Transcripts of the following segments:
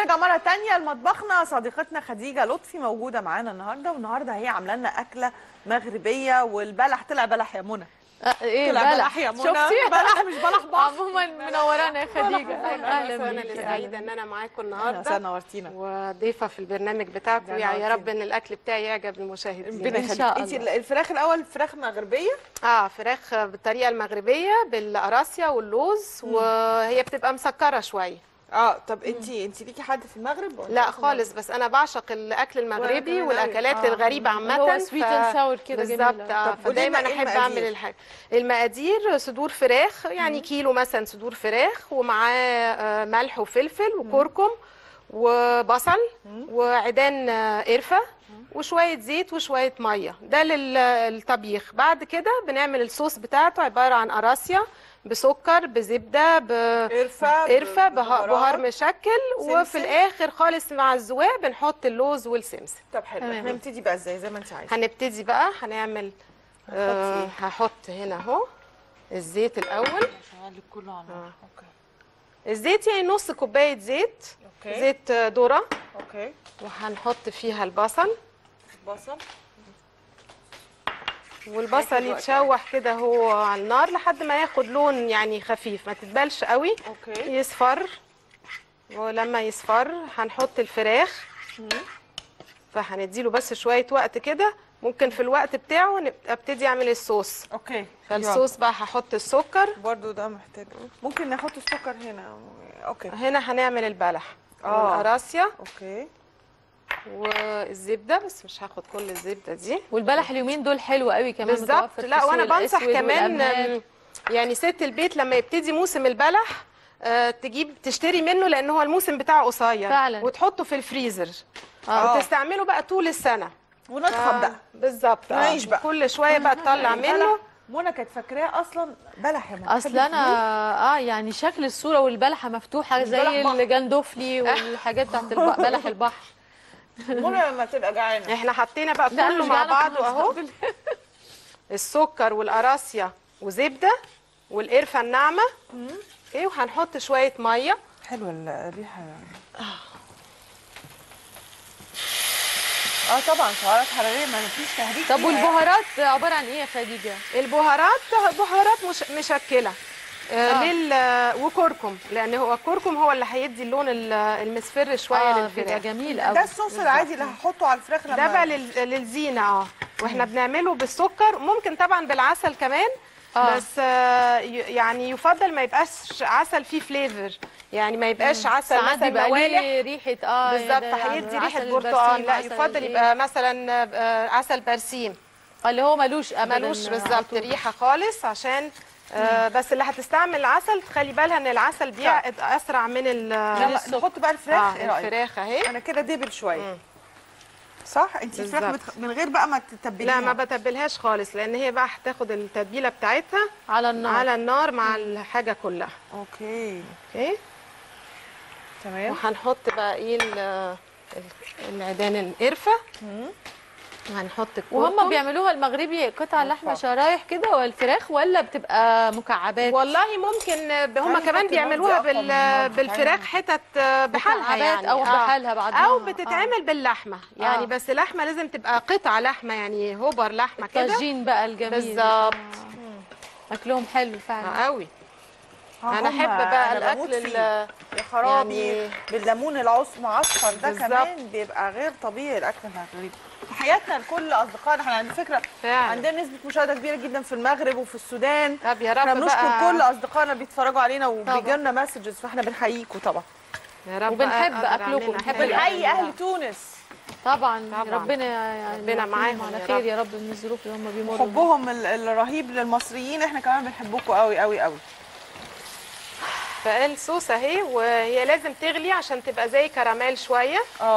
ونرجع مره تانية لمطبخنا. صديقتنا خديجه لطفي موجوده معانا النهارده، والنهارده هي عامله لنا اكله مغربيه، والبلح طلع بلح يا منى. ايه طلع بلح يا منى، شفتي؟ بلح مش بلح بحر. عموما منورانا يا خديجه. اهلا بيكي. انا اللي سعيده ان انا معاكم النهارده. نورتينا وضيفه في البرنامج بتاعكم. يا رب ان الاكل بتاعي يعجب المشاهدين ان شاء الله. انت الفراخ الاول فراخ مغربيه؟ فراخ بالطريقه المغربيه بالقراصيه واللوز، وهي بتبقى مسكره شويه. طب انت ليكي حد في المغرب ولا؟ لا خالص، بس انا بعشق الاكل المغربي والاكلات الغريبه عامه. هو سويت اند ساور كده بالظبط. فدايما احب اعمل الحاجه. المقادير: صدور فراخ، يعني كيلو مثلا صدور فراخ، ومعاه ملح وفلفل وكركم وبصل وعيدان قرفه وشويه زيت وشويه ميه. ده للطبيخ. بعد كده بنعمل الصوص بتاعته، عباره عن قراصيه بسكر بزبده قرفه بهار مشكل، وفي الاخر خالص مع الزواق بنحط اللوز والسمسم. طب حلو. احنا نبتدي بقى ازاي زي ما انت عايزه؟ هنبتدي بقى هنعمل هحط هنا اهو الزيت الاول. هشغل كله على اوكي. الزيت يعني نص كوبايه زيت. اوكي. زيت ذره. اوكي. وهنحط فيها البصل. والبصل يتشوح كده هو على النار لحد ما ياخد لون يعني خفيف، ما تتبلش قوي. اوكي. يصفر. ولما يصفر هنحط الفراخ. فهنديله بس شويه وقت كده. ممكن في الوقت بتاعه ابتدي اعمل الصوص. اوكي. فالصوص بقى هحط السكر. برضو ده محتاج. ممكن نحط السكر هنا. اوكي. هنا هنعمل البلح والقراصيه. اوكي. والزبده، بس مش هاخد كل الزبده دي. والبلح اليومين دول حلو قوي كمان. بالظبط. لا وانا بنصح كمان يعني ست البيت لما يبتدي موسم البلح تشتري منه، لان هو الموسم بتاعه قصير فعلا، وتحطه في الفريزر وتستعمله بقى طول السنه. ونطخن بقى. بالظبط. نعيش بقى كل شويه بقى تطلع منه. منى كانت فاكراه اصلا بلح يا منى. اصل انا يعني شكل الصوره والبلحه مفتوحه زي الجندوفلي والحاجات بتاعت بلح البحر. منى لما تبقى جعانه احنا حطينا بقى كله مع بعضه اهو. السكر والقراصيه وزبده والقرفه الناعمه. اوكي. وهنحط شويه ميه. حلوه الريحه طبعا سعرات حراريه ما فيش تهديد. طب والبهارات عباره عن ايه يا خديجه؟ البهارات بهارات مشكله. وكركم، لان هو الكركم هو اللي هيدي اللون المصفر شويه للفراخ. جميل قوي. ده الصوص العادي اللي هحطه على الفراخ ده بقى للزينه. واحنا بنعمله بالسكر، ممكن طبعا بالعسل كمان. بس يعني يفضل ما يبقاش عسل فيه فليفر، يعني ما يبقاش عسل مثلا موالح ريحه بالظبط هيدي ريحه برتقال. لا يفضل يبقى مثلا عسل برسيم اللي هو ملوش بالظبط ريحه خالص. عشان بس اللي هتستعمل العسل تخلي بالها ان العسل بيعقد اسرع من نحط بقى الفراخ. الفراخ اهي. انا كده دبل شويه. صح. انت الفراخ من غير بقى ما تتبليها؟ لا ما بتبلهاش خالص، لان هي بقى هتاخد التتبيله بتاعتها على النار مع الحاجه كلها. اوكي تمام. وهنحط بقى ايه العيدان القرفه. وهنحط الكركم. وهم بيعملوها المغربي قطع لحمه شرايح كده والفراخ، ولا بتبقى مكعبات؟ والله ممكن هم كمان بيعملوها بالفراخ حتت بحالها يعني او بحالها بعضها، او بتتعمل باللحمه يعني. بس لحمه لازم تبقى قطع لحمه يعني هوبر لحمه كده. الطاجين بقى الجميل بالظبط. اكلهم حلو فعلا قوي. انا احب بقى الاكل يا خرابي يعني بالليمون المعصفر ده كمان بيبقى غير طبيعي. الاكل المغربي تحياتنا لكل اصدقائنا. احنا على فكره عندنا نسبه مشاهده كبيره جدا في المغرب وفي السودان. طب يا رب احنا بنشكر كل اصدقائنا بيتفرجوا علينا وبيجي لنا مسجز، فاحنا بنحييكم طبعا. يا رب. وبنحب اكلكم، بنحيي اهل تونس طبعا. ربنا معاهم على خير يا رب من الظروف اللي هم بيمروا حبهم الرهيب للمصريين. احنا كمان بنحبكم قوي قوي قوي. فالصوص اهي، وهي لازم تغلي عشان تبقى زي كراميل شويه.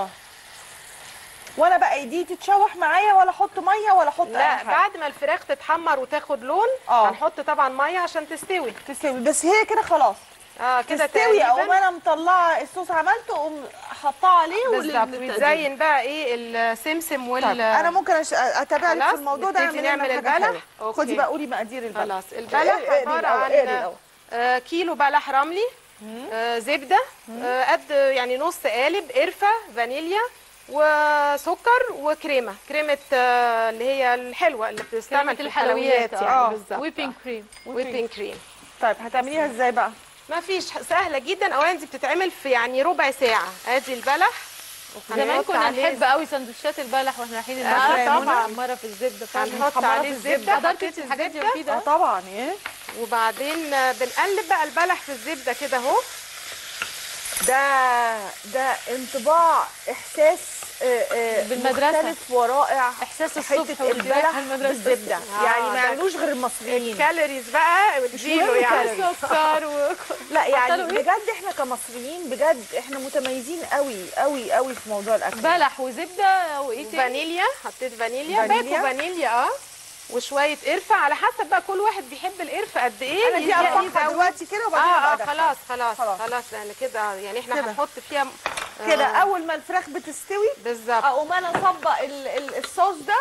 وانا بقى دي تتشوح معايا ولا احط ميه ولا احط لا بعد ما الفراخ تتحمر وتاخد لون هنحط طبعا ميه عشان تستوي. بس هي كده خلاص كده تستوي. اقوم انا مطلعه الصوص عملته اقوم حطاه عليه وتزين بقى ايه السمسم انا ممكن اتابع لك في الموضوع ده. نعمل البلح. خدي بقى قولي مقادير البلح. خلاص. البلح عباره عن كيلو بلح رملي زبده قد يعني نص قالب، قرفه، فانيليا، وسكر، وكريمه اللي هي الحلوه اللي بتستعمل في الحلويات يعني. بالظبط. ويبنج كريم. طيب هتعمليها ازاي بقى؟ ما فيش، سهله جدا. اولا دي بتتعمل في يعني ربع ساعه. ادي البلح. زمان كنا نحب قوي سندوتشات البلح واحنا رايحين المدرسه. طبعا محمره في الزبده. هنحط عليه الزبده. حضرتي الحاجات دي مفيده. طبعا. ايه. وبعدين بنقلب بقى البلح في الزبده كده اهو. ده انطباع، احساس بالمدرسه مختلف ورائع. احساس الصبح البلح بالزبده. يعني ما يعملوش غير المصريين. الكالوريز بقى وتجيله يعني سكر لا يعني بجد احنا كمصريين بجد احنا متميزين قوي قوي قوي في موضوع الاكل. بلح وزبده وايه تاني؟ فانيليا. حطيت فانيليا. باكو فانيليا وشويه قرفه على حسب بقى كل واحد بيحب القرفه قد ايه. انا دي اقطعها دلوقتي كده وبعدين خلاص لان كده يعني احنا هنحط فيها كده. اول ما الفراخ بتستوي بالظبط اقوم انا اصبق الصوص ده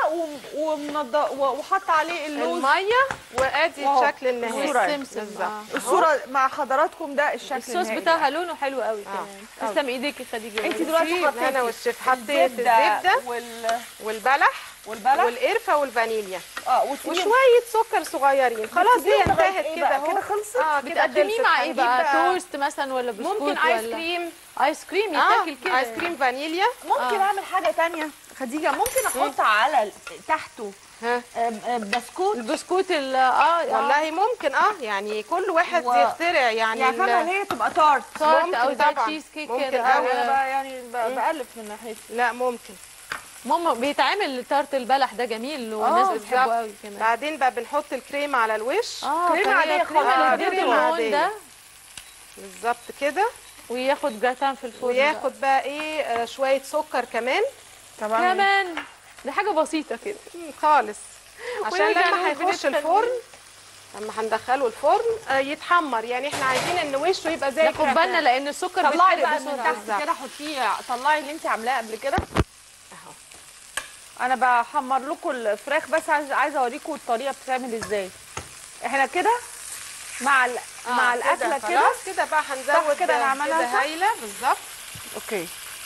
وحط عليه اللوز الميه. وادي الشكل النهائي. الصوره مع حضراتكم. ده الشكل الصوص بتاعها لونه حلو قوي كمان. تسلم ايديك يا خديجه. انت دلوقتي حطيتي انا والشيف حطيت الزبده والبلح والقرفه والفانيليا وشويه سكر صغيرين. خلاص هي انتهت كده اهو. كده خلصت. بتقدميه مع ايه بقى؟ توست مثلا ولا بسكوت؟ ممكن ايس كريم يتاكل كده. ايس كريم فانيليا. ممكن اعمل حاجه تانية خديجه. ممكن احط على تحته بسكوت. البسكوت والله ممكن يعني كل واحد يخترع يعني فاهمه هي تبقى تارت او زي تشيز كيك كده. انا يعني بألف من ناحيتي. لا ممكن. ماما بيتعمل تارت البلح ده جميل والناس بتحبه قوي كمان. بعدين بقى بنحط الكريمه على الوش. كريمه عاديه خالص. ده بالظبط كده. وياخد جراتان في الفرن. وياخد بقى ايه شويه سكر كمان. كمان دي حاجه بسيطه كده خالص. عشان لما هيخش الفرن، لما هندخله الفرن يتحمر. يعني احنا عايزين ان وشه يبقى زي ناخد بالنا لان السكر بيتحرق بسرعه. كده حطيه. طلعي اللي انت عاملاه قبل كده اهو. انا بحمر لكم الفراخ بس عايزه اوريكم الطريقه بتتعمل ازاي. احنا كده مع الاكله كده. خلاص كده بقى هنزود كده. انا عملها هايله بالظبط. اوكي.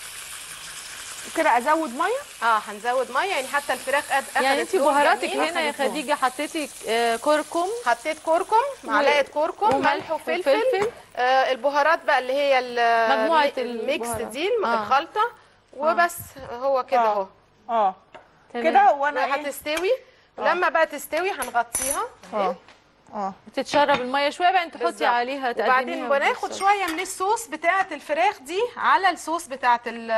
كده ازود ميه. هنزود ميه يعني حتى الفراخ اخدت. يعني انت بهاراتك هنا يا خديجه حطيتي كركم. حطيت كركم، معلقه كركم، ملح وفلفل. البهارات بقى اللي هي مجموعه الميكس دي الخلطه وبس. هو كده اهو. كده وانا هتستوي. لما بقى تستوي هنغطيها. تتشرب الميه شويه بقى انت تحطي عليها تقدميها. وبعدين بناخد شويه من الصوص بتاعه الفراخ دي على الصوص بتاعه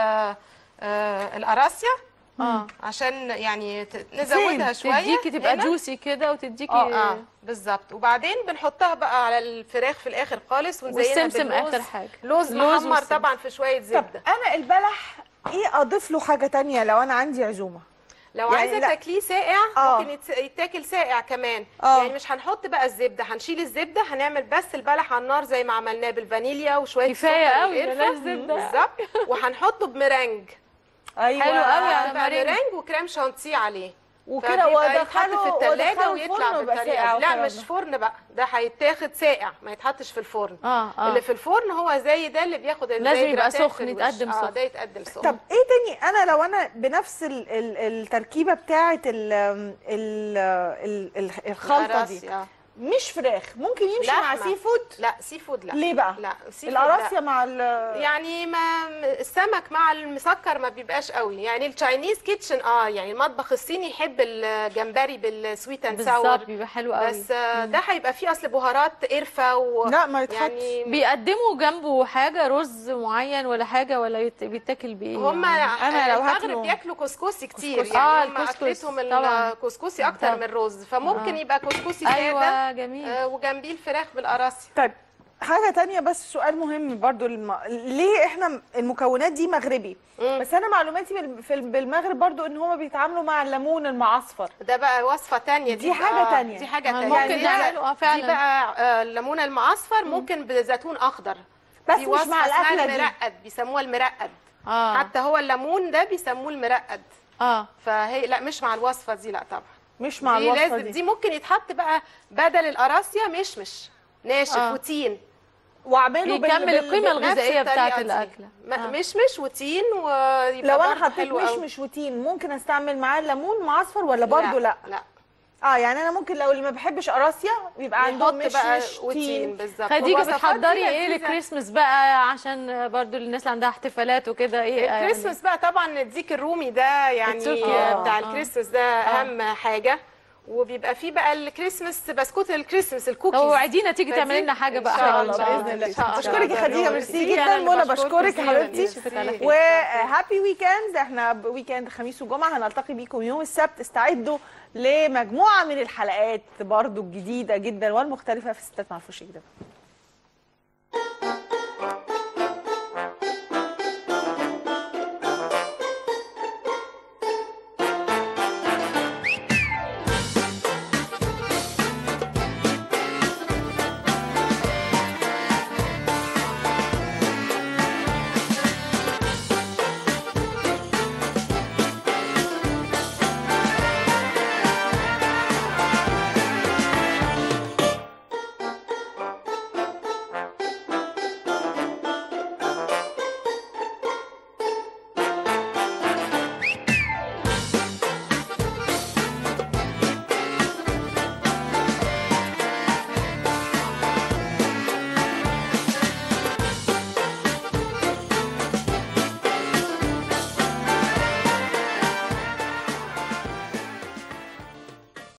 القراصيا. عشان يعني نزودها شويه تديكي تبقى جوسي كده وتديكي بالظبط. وبعدين بنحطها بقى على الفراخ في الاخر خالص ونزينها والسمسم اخر حاجه. لوز محمر طبعا في شويه زبده. طب انا البلح ايه اضيف له حاجه تانية لو انا عندي عزومه؟ لو يعني عايزه تاكليه ساقع ممكن يتاكل ساقع كمان. يعني مش هنحط بقى الزبده، هنشيل الزبده، هنعمل بس البلح على النار زي ما عملناه بالفانيليا وشويه كفايه قوي بلاش زبده بالظبط. وهنحطه بمرنج. ايوه حلو قوي على مرنج وكريم شانتيه عليه وكده. ويتحط في الثلاجه ويطلع بالطريقه. لا مش فرن بقى، ده هيتاخد ساقع ما يتحطش في الفرن. اللي في الفرن هو زي ده اللي بياخد لازم يبقى سخن يتقدم سخن. ده يتقدم سخن. طب ايه تاني؟ انا لو انا بنفس التركيبه بتاعه الخلطه دي مش فراخ ممكن يمشي مع سي فود؟ لا سي فود لا. ليه بقى؟ لا سي فود القراصيا مع يعني ما السمك مع المسكر ما بيبقاش قوي. يعني التشاينيز كيتشن يعني المطبخ الصيني يحب الجمبري بالسويت اند ساور بالظبط بيبقى حلو قوي. بس ده هيبقى فيه اصل بهارات قرفه لا ما يتحطش. يعني بيقدموا جنبه حاجه رز معين ولا حاجه ولا بيتاكل بايه؟ هم انا لو المغرب بياكلوا كسكسي كتير. يعني هم اكلتهم الكسكسي اكتر من الرز فممكن يبقى كسكسي ساده. جميل. وجنبيه الفراخ بالقراصيا. طيب حاجه تانية بس سؤال مهم برضو ليه احنا المكونات دي مغربي بس انا معلوماتي بالمغرب برضو ان هما بيتعاملوا مع الليمون المعصفر. ده بقى وصفه تانية. دي حاجه تانية. دي حاجه تانية. ممكن نعمله فعلا. دي بقى الليمون المعصفر ممكن بزيتون اخضر بس مش مع الاكله دي. المرقد بيسموها المرقد. حتى هو الليمون ده بيسموه المرقد. فهي لا مش مع الوصفه دي لا طبعا. مش مع الوصفه دي ممكن يتحط بقى بدل القراصيا مشمش ناشف وتين واعمله يكمل القيمه الغذائيه بتاعت الاكله. مشمش وتين، ويبقى لو انا حطيت مشمش وتين ممكن استعمل معاه ليمون معصفر ولا برضو لا؟ لا يعني انا ممكن لو اللي ما بيحبش قراصيا يبقى عندهم مشمش وتين. بالظبط. خديجه بتحضري ايه للكريسماس بقى عشان برضو الناس اللي عندها احتفالات وكده؟ ايه الكريسماس بقى طبعا الديك الرومي ده يعني بتاع الكريسماس ده اهم حاجه. وبيبقى فيه بقى الكريسماس بسكوت الكريسماس الكوكيز. وعدينا تيجي تعملي لنا حاجه بقى ان شاء الله باذن الله. بشكرك يا خديجه، ميرسي جدا. منى بشكرك يا حبيبتي، وهابي ويكند. احنا ويكند خميس وجمعه، هنلتقي بيكم يوم السبت. استعدوا لمجموعه من الحلقات برضو الجديده جدا والمختلفه في ستات مع فرشة جديده.